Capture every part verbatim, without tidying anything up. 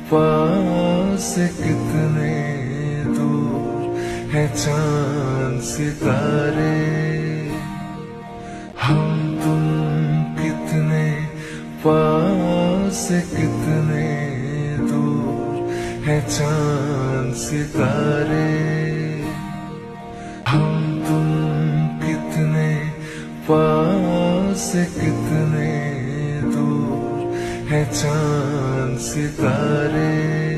पास कितने दूर है चांद सितारे, हम तुम कितने पास कितने दूर है चांद सितारे, हम तुम कितने पास कितने दूर है चांद सितारे,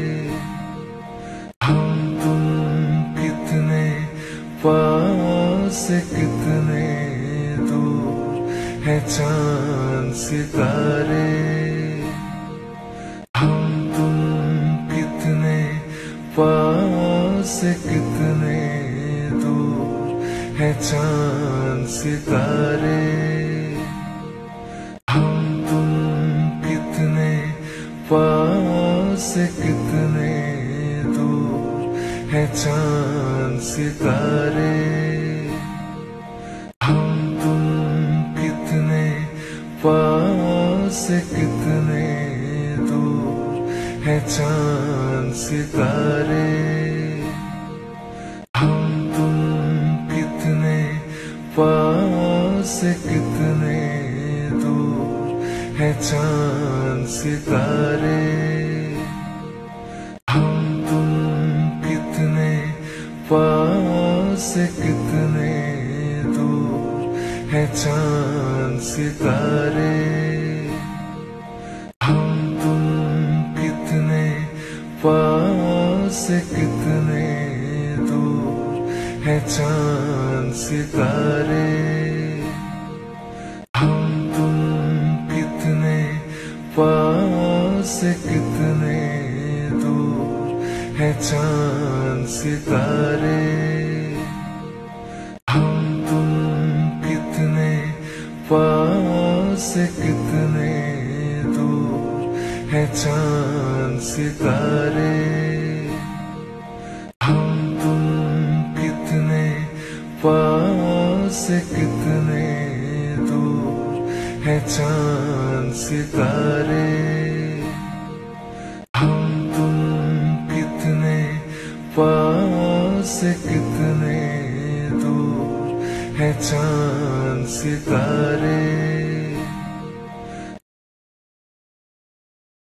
हम तुम कितने पास कितने दूर है चांद सितारे, हम तुम कितने पास कितने दूर है चांद सितारे, हम तुम कितने पास कितने दूर है चांद सितारे, हम तुम कितने पास कितने दूर है चांद सितारे, हम तुम कितने पास कितने दूर है चांद सितारे, हम तुम कितने पास कितने दूर है चांद सितारे, हम तुम कितने पास कितने दूर है चांद सितारे, हम तुम कितने पास कितने दूर है चांद सितारे, हम तुम कितने पास कितने दूर है चांद सितारे, हम तुम कितने पास कितने दूर है चांद सितारे, हम तुम कितने पास कितने दूर है चांद सितारे।